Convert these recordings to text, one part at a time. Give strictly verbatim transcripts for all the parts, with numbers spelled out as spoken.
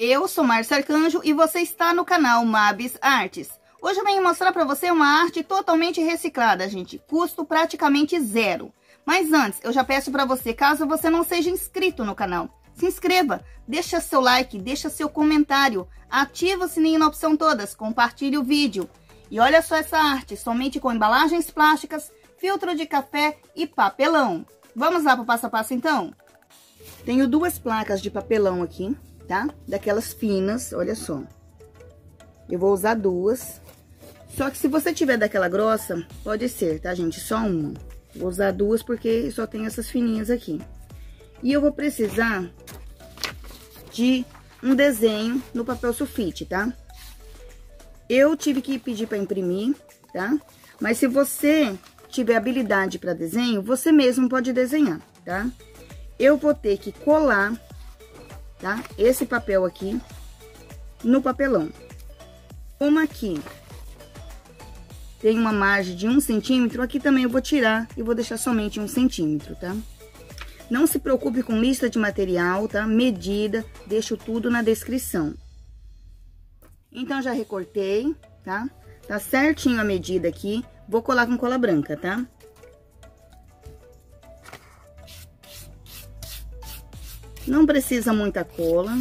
Eu sou Márcia Arcanjo e você está no canal Mabs Artes. Hoje eu venho mostrar para você uma arte totalmente reciclada, gente. Custo praticamente zero. Mas antes, eu já peço para você, caso você não seja inscrito no canal, se inscreva, deixa seu like, deixa seu comentário, ativa o sininho na opção todas, compartilhe o vídeo. E olha só essa arte, somente com embalagens plásticas, filtro de café e papelão. Vamos lá para o passo a passo então? Tenho duas placas de papelão aqui, tá? Daquelas finas, olha só. Eu vou usar duas. Só que se você tiver daquela grossa, pode ser, tá, gente? Só uma. Vou usar duas porque só tem essas fininhas aqui. E eu vou precisar de um desenho no papel sulfite, tá? Eu tive que pedir para imprimir, tá? Mas se você tiver habilidade para desenho, você mesmo pode desenhar, tá? Eu vou ter que colar, tá? Esse papel aqui no papelão. Como aqui tem uma margem de um centímetro, aqui também eu vou tirar e vou deixar somente um centímetro, tá? Não se preocupe com lista de material, tá? Medida, deixo tudo na descrição. Então, já recortei, tá? Tá certinho a medida aqui. Vou colar com cola branca, tá? Não precisa muita cola.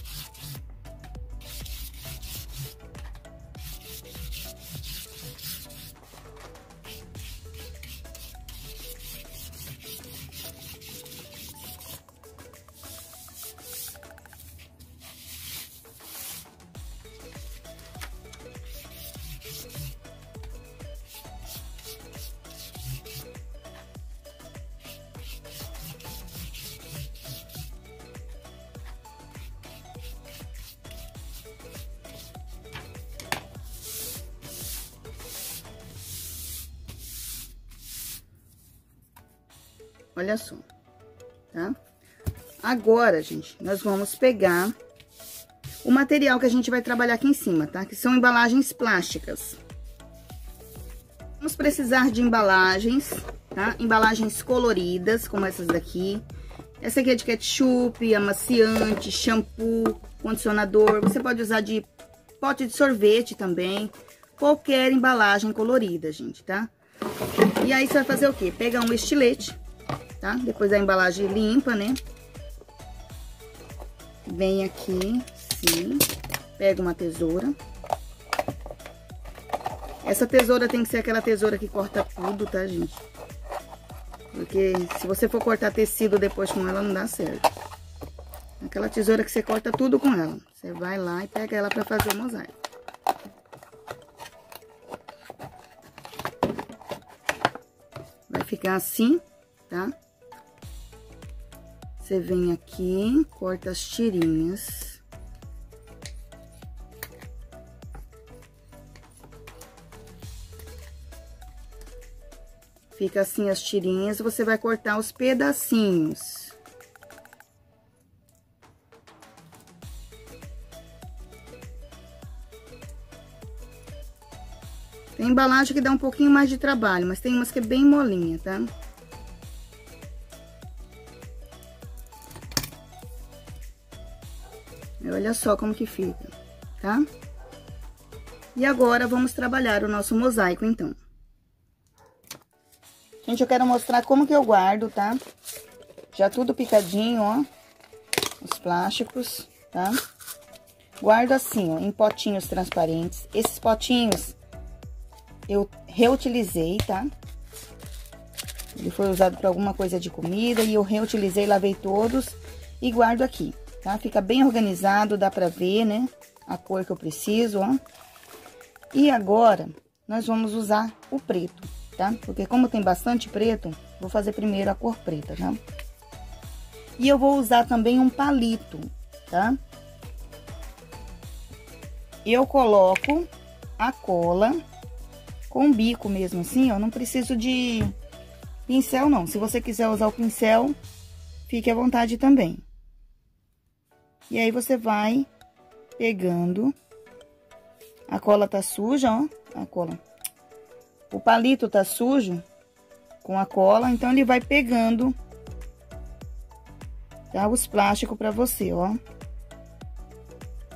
Olha só, tá? Agora, gente, nós vamos pegar o material que a gente vai trabalhar aqui em cima, tá? Que são embalagens plásticas. Vamos precisar de embalagens, tá? Embalagens coloridas, como essas daqui. Essa aqui é de ketchup, amaciante, shampoo, condicionador. Você pode usar de pote de sorvete também. Qualquer embalagem colorida, gente, tá? E aí, você vai fazer o quê? Pegar um estilete, tá? Depois da embalagem limpa, né? Vem aqui, sim. Pega uma tesoura. Essa tesoura tem que ser aquela tesoura que corta tudo, tá, gente? Porque se você for cortar tecido depois com ela, não dá certo. Aquela tesoura que você corta tudo com ela. Você vai lá e pega ela pra fazer o mosaico. Vai ficar assim, tá? Você vem aqui, corta as tirinhas. Fica assim as tirinhas, você vai cortar os pedacinhos. Tem embalagem que dá um pouquinho mais de trabalho, mas tem umas que é bem molinha, tá? Olha só como que fica, tá? E agora, vamos trabalhar o nosso mosaico, então. Gente, eu quero mostrar como que eu guardo, tá? Já tudo picadinho, ó. Os plásticos, tá? Guardo assim, ó, em potinhos transparentes. Esses potinhos eu reutilizei, tá? Ele foi usado para alguma coisa de comida e eu reutilizei, lavei todos e guardo aqui. Tá? Fica bem organizado, dá pra ver, né? A cor que eu preciso, ó. E agora, nós vamos usar o preto, tá? Porque como tem bastante preto, vou fazer primeiro a cor preta, tá? E eu vou usar também um palito, tá? Eu coloco a cola com o bico mesmo, assim, ó. Não preciso de pincel, não. Se você quiser usar o pincel, fique à vontade também. E aí, você vai pegando. A cola tá suja, ó. A cola. O palito tá sujo com a cola, então ele vai pegando, tá? Os plásticos pra você, ó.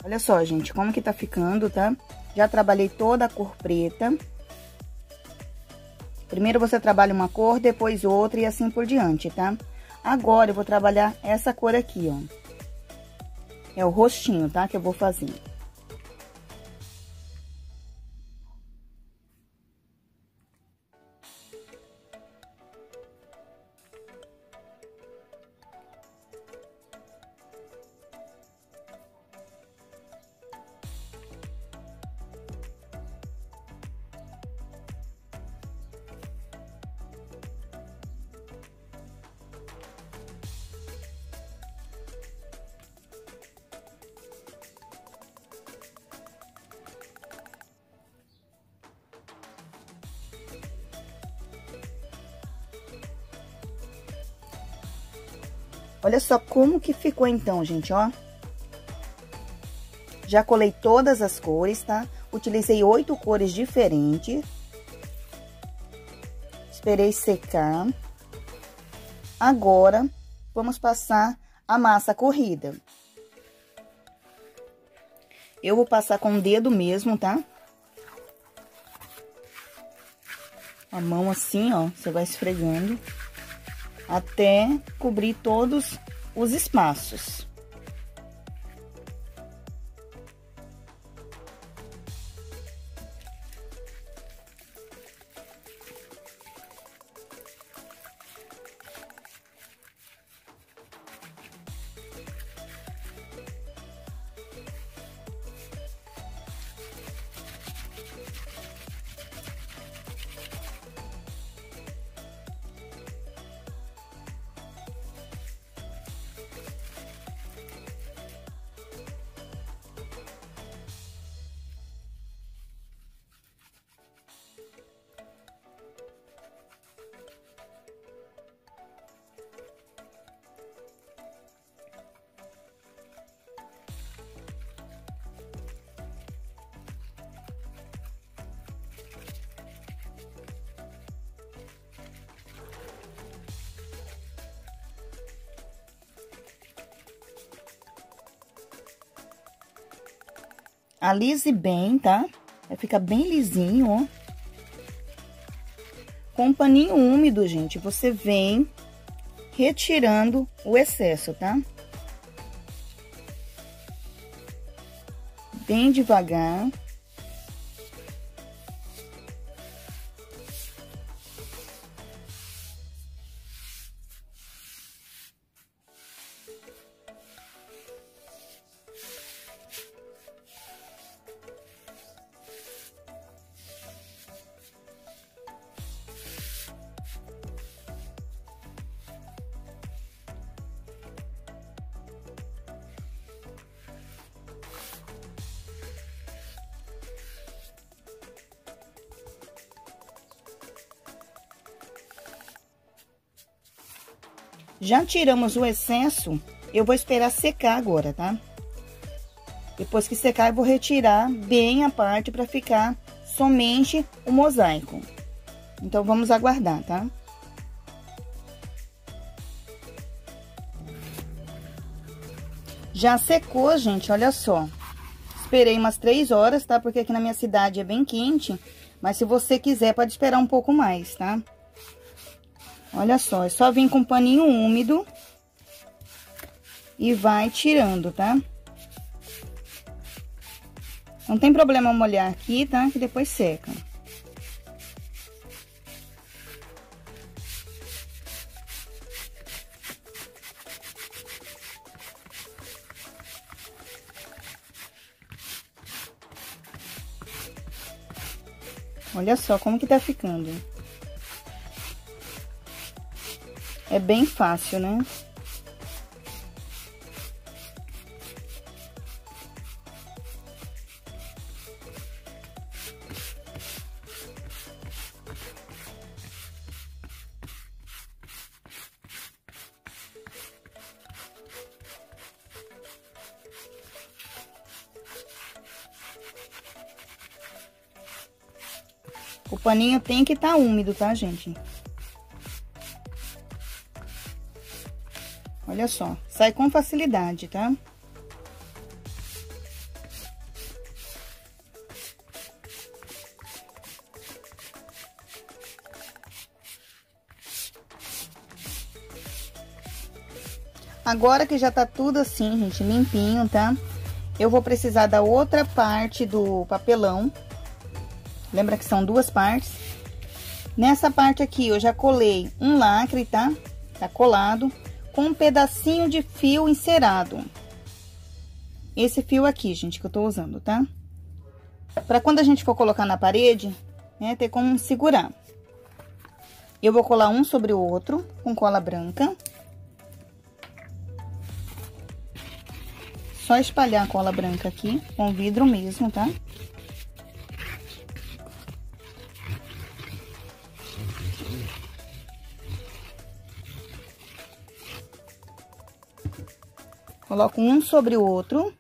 Olha só, gente, como que tá ficando, tá? Já trabalhei toda a cor preta. Primeiro você trabalha uma cor, depois outra e assim por diante, tá? Agora eu vou trabalhar essa cor aqui, ó. É o rostinho, tá? Que eu vou fazer. Olha só como que ficou então, gente, ó. Já colei todas as cores, tá? Utilizei oito cores diferentes. Esperei secar. Agora, vamos passar a massa corrida. Eu vou passar com o dedo mesmo, tá? A mão assim, ó, você vai esfregando. Até cobrir todos os espaços. Alise bem, tá? Vai ficar bem lisinho, ó. Com um paninho úmido, gente, você vem retirando o excesso, tá? Bem devagar. Já tiramos o excesso, eu vou esperar secar agora, tá? Depois que secar, eu vou retirar bem a parte para ficar somente o mosaico. Então, vamos aguardar, tá? Já secou, gente, olha só. Esperei umas três horas, tá? Porque aqui na minha cidade é bem quente, mas se você quiser, pode esperar um pouco mais, tá? Olha só, é só vir com um paninho úmido e vai tirando, tá? Não tem problema molhar aqui, tá? Que depois seca. Olha só como que tá ficando. É bem fácil, né? O paninho tem que estar úmido, tá, gente? Olha só, sai com facilidade, tá? Agora que já tá tudo assim, gente, limpinho, tá? Eu vou precisar da outra parte do papelão. Lembra que são duas partes? Nessa parte aqui, eu já colei um lacre, tá? Tá colado, com um pedacinho de fio encerado. Esse fio aqui, gente, que eu tô usando, tá? Pra quando a gente for colocar na parede, né, ter como segurar. Eu vou colar um sobre o outro com cola branca. Só espalhar a cola branca aqui, com vidro mesmo, tá? Coloco um sobre o outro.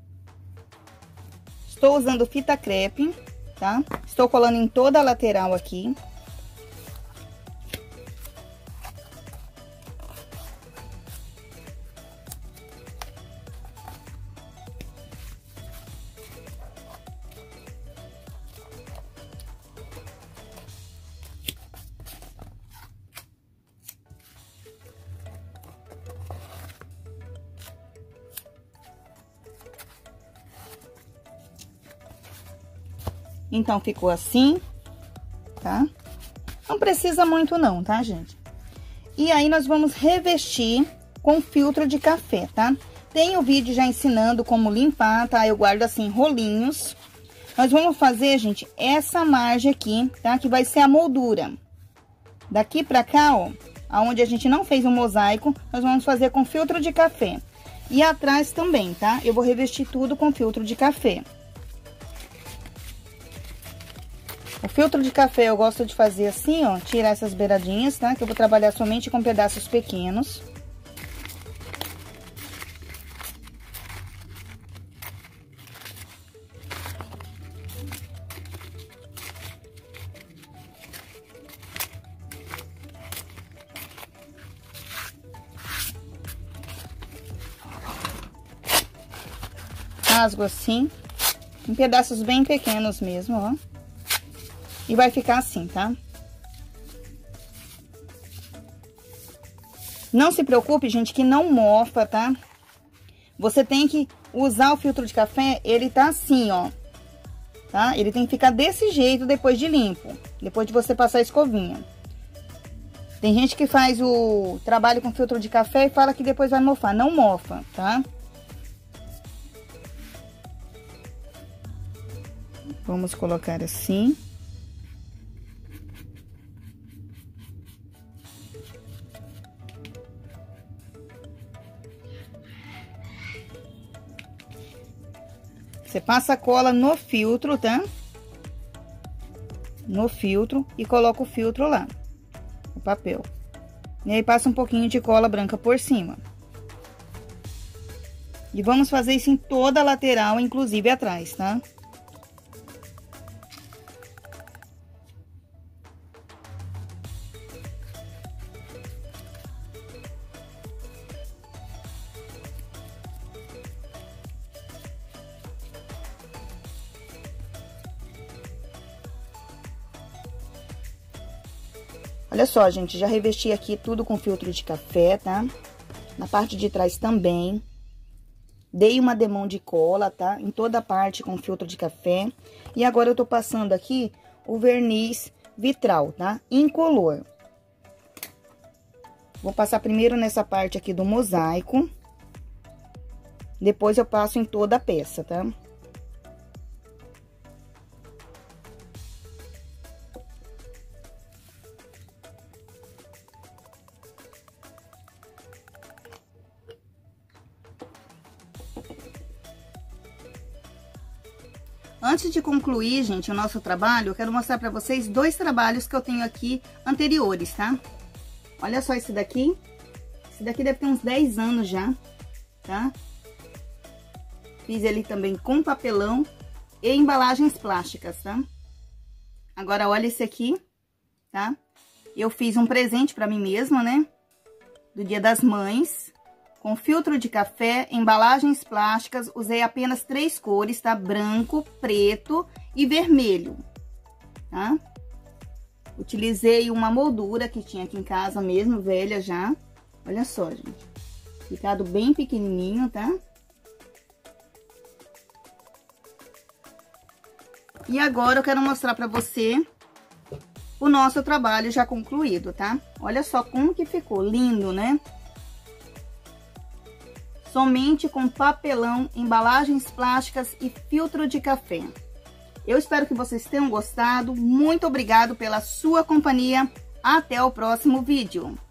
Estou usando fita crepe, tá? Estou colando em toda a lateral aqui. Então, ficou assim, tá? Não precisa muito não, tá, gente? E aí, nós vamos revestir com filtro de café, tá? Tem o vídeo já ensinando como limpar, tá? Eu guardo assim, rolinhos. Nós vamos fazer, gente, essa margem aqui, tá? Que vai ser a moldura. Daqui pra cá, ó, aonde a gente não fez um mosaico, nós vamos fazer com filtro de café. E atrás também, tá? Eu vou revestir tudo com filtro de café. O filtro de café eu gosto de fazer assim, ó, tirar essas beiradinhas, tá? Que eu vou trabalhar somente com pedaços pequenos. Rasgo assim, em pedaços bem pequenos mesmo, ó. E vai ficar assim, tá? Não se preocupe, gente, que não mofa, tá? Você tem que usar o filtro de café, ele tá assim, ó. Tá? Ele tem que ficar desse jeito depois de limpo. Depois de você passar a escovinha. Tem gente que faz o trabalho com filtro de café e fala que depois vai mofar. Não mofa, tá? Vamos colocar assim. Você passa a cola no filtro, tá? No filtro e coloca o filtro lá, o papel. E aí passa um pouquinho de cola branca por cima. E vamos fazer isso em toda a lateral, inclusive atrás, tá? Olha só, gente, já revesti aqui tudo com filtro de café, tá? Na parte de trás também. Dei uma demão de cola, tá? Em toda a parte com filtro de café. E agora eu tô passando aqui o verniz vitral, tá? Incolor. Vou passar primeiro nessa parte aqui do mosaico. Depois eu passo em toda a peça, tá? Antes de concluir, gente, o nosso trabalho, eu quero mostrar pra vocês dois trabalhos que eu tenho aqui anteriores, tá? Olha só esse daqui. Esse daqui deve ter uns dez anos já, tá? Fiz ele também com papelão e embalagens plásticas, tá? Agora, olha esse aqui, tá? Eu fiz um presente pra mim mesma, né? Do Dia das Mães. Com filtro de café, embalagens plásticas, usei apenas três cores, tá? Branco, preto e vermelho, tá? Utilizei uma moldura que tinha aqui em casa mesmo, velha já. Olha só, gente. Ficado bem pequenininho, tá? E agora eu quero mostrar pra você o nosso trabalho já concluído, tá? Olha só como que ficou lindo, né? Somente com papelão, embalagens plásticas e filtro de café. Eu espero que vocês tenham gostado. Muito obrigado pela sua companhia. Até o próximo vídeo.